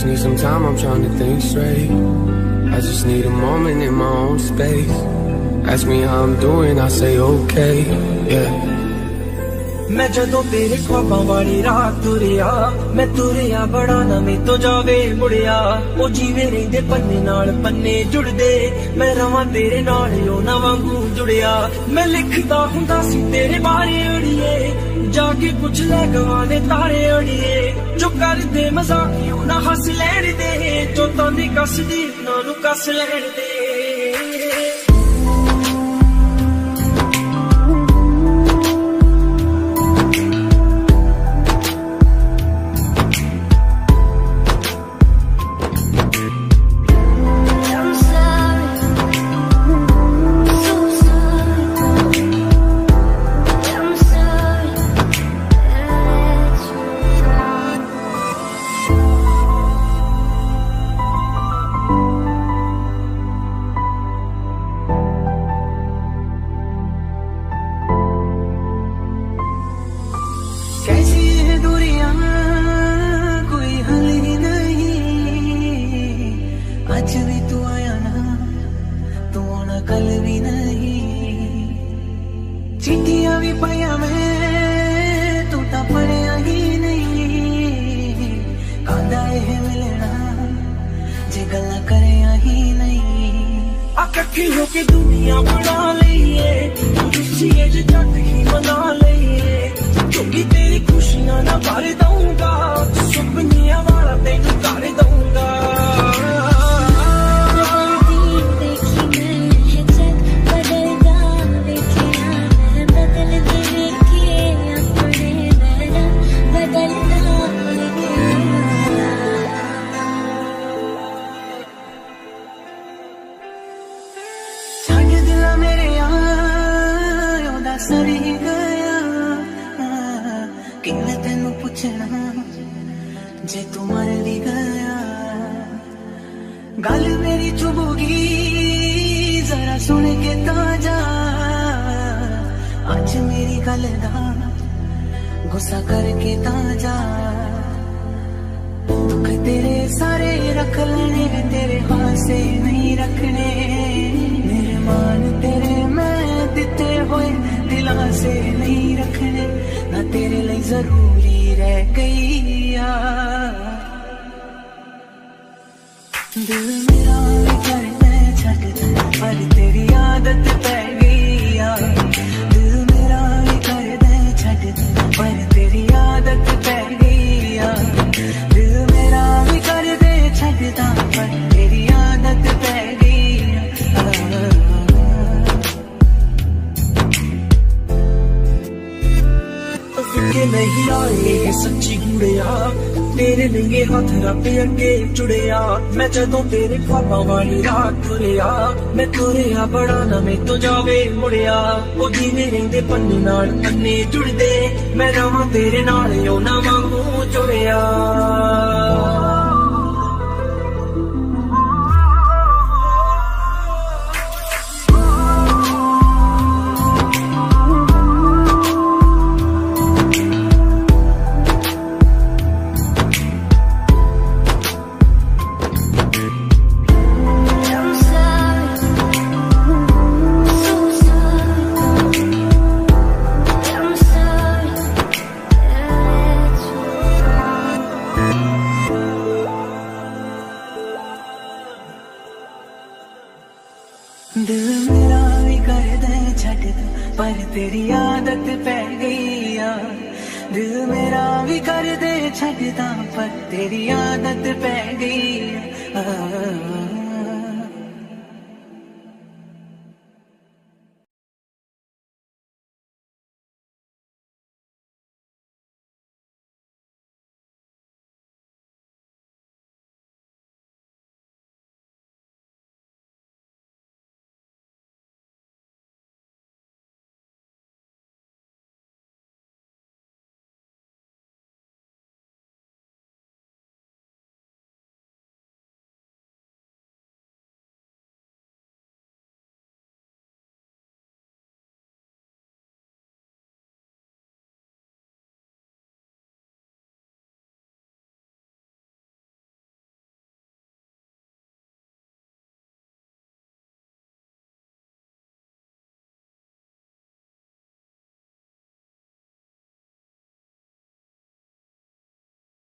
just need some time, I'm trying to think straight. I just need a moment in my own space. Ask me how I'm doing, I say okay, yeah. मैं जदों तेरे ख्वाबां वाली रात तुरिया, मैं तुरिया बड़ा ना मैं तो जावे मुड़िया। ओ जीवे रहिंदे पन्ने नाल पन्ने जुड़दे, मैं रवां तेरे नाल ओ ना वांगू जुड़िया। मैं लिखदा हुंदा सी तेरे बारे अड़िए, जाके पुछ ले गवाने तारे अड़िए। जो कर दे मजाक ना हस लैण दे, जो ताने कस दी ना नू कस लैण दे। चिट्ठियां भी पाया मैं, तू तो पढ़िया ही नहीं। कांदा है मिलना जे गल्ला करिया ही नहीं। इकट्ठी होके दुनिया बना लईए, खुशियां जे जग ही मना लईए। क्योंकि तेरी खुशियां ना भर दूंगा, सुपनियां वाला तेनू कर दूंगा। सरी गया कि मैं तेनू पुछना जे तू मर भी गया। गल मेरी चुभोगी जरा सुन के ताजा, आज मेरी गल दा गुस्सा करके ताजा। दुख तेरे सारे रख लेने, तेरे हाथ से नहीं रखने। मेरे मान तेरे मैं दिते हुए दिला से नहीं रखने, ना तेरे लिए जरूरी रह गई या। दिल मेरा भी करना छड्ड पर तेरी आदत पै गई या। दिल मेरा भी करना छड्ड पर तेरी आदत पै गई या। दिल मेरा भी कर दे छड्डदा पर तेरी आदत पै गई या। नहीं आए सच्ची गुड़िया, तेरे नंगे हाथ रब अगे जुड़िया। मैं जदों तेरे ख्वाबां वाली रात तुरिया, मैं तुरिया बड़ा ना मैं तो जावे मुड़िया। ओ जीवे रहिंदे पन्ने नाल पन्ने जुड़दे, मैं रवां तेरे नाल ओ ना वांगू जुड़िया। दिल मेरा भी कर दे छड्ड पर तेरी आदत पै गई या। दिल मेरा भी कर दे छड्डदा पर तेरी आदत पै गई या।